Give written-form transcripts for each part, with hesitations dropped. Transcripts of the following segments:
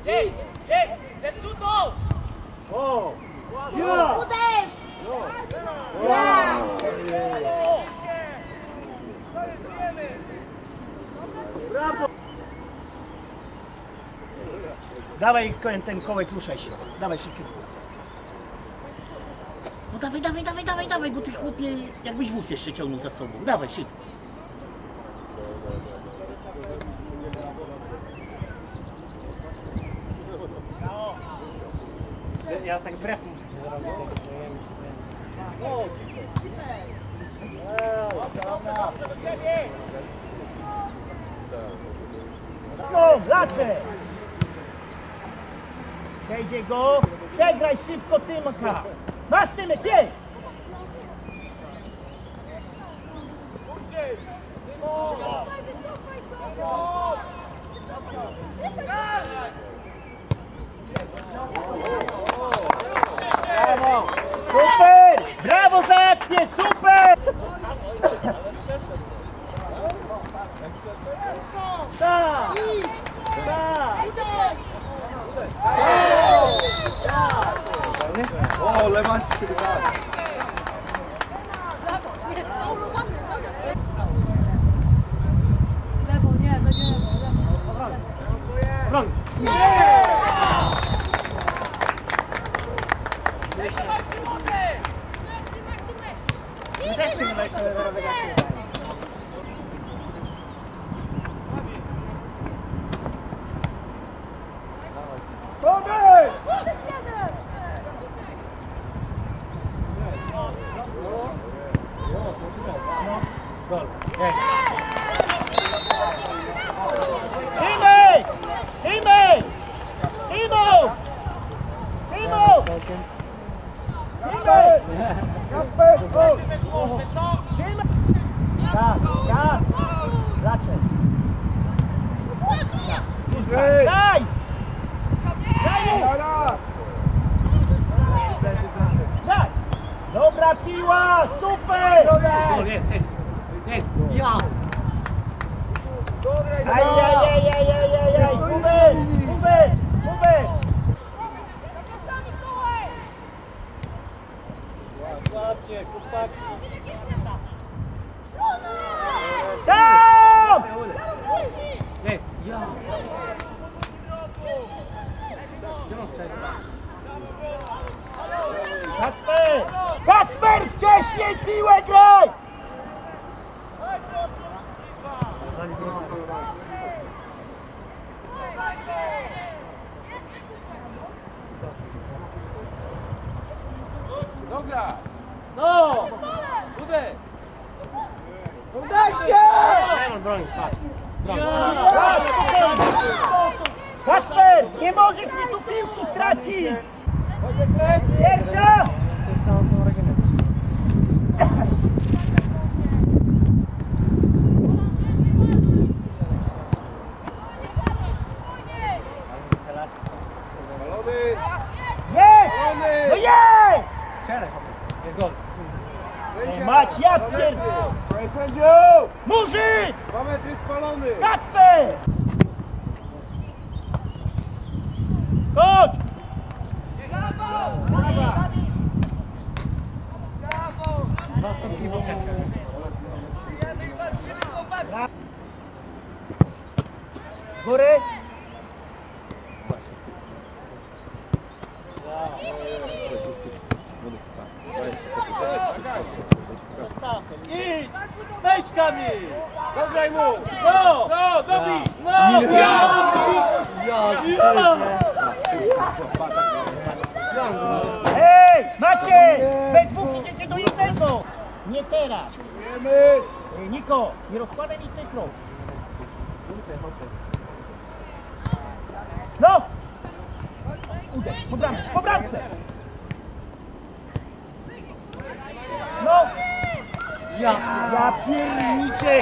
Jedź! Jedź! Zepsutą! O! Ja! Uderz! Ja! Brawo! Dawaj ten kołek, ruszaj się. Dawaj szybciutko. No dawaj, bo ty chłopie, jakbyś wóz jeszcze ciągnął za sobą. Dawaj szybko. Ja tak brew muszę sobie zrobić. O, Dobrze do siebie! No, latę! Przejdzie go. Przegraj szybko Tymka. Masz Tymek, jedź! Brawo! Super! Brawo za akcję, super! Tak! Tak! O, Lewancik się wygrał. Lewo, nie, będzie lewo. Broń! Też nie weź Daj! Daj! Dobra piła, super! O, jest! Ja! Ajajajajajajaj! Hubert! Ładnie, chłopaki. Tam! Jest! Ja! Kacper, wcześniej piłę graj! Dobra! No! Uderz! Uderz się! Nie mam broni, patrz! Kacper, nie możesz mi tu piłki stracić! Pierwsza! Jedź! No jedź! Strzelaj, chłopie. Jest gol. Mać, ja pierdolę! Panie sędziu! Murzyn! 2 metry spalony! Kacper! Chodź! Dwa stopki i poprzeczka. Góry! Idź! Wejdź Kamil! Dograj mu! No! No, dobij! No! Hej! Maciej! We dwóch idziecie do jednego! Nie teraz! Niko, nie rozkładaj mi tych rąk. No! Uderz, po bramce! No! Ja pierniczę!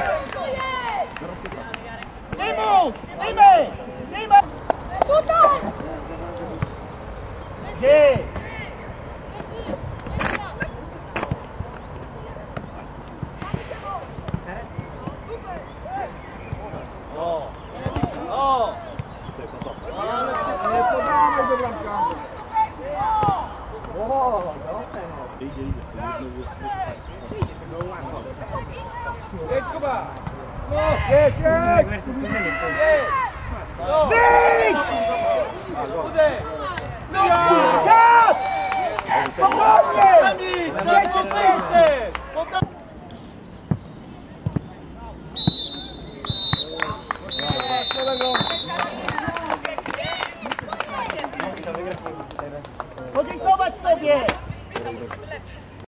Dymu! Tutaj! Gdzie? O! Jedź Kuba! No! Jedź, jedź! Versus Kozenek. Jedź! No! Wyjdź!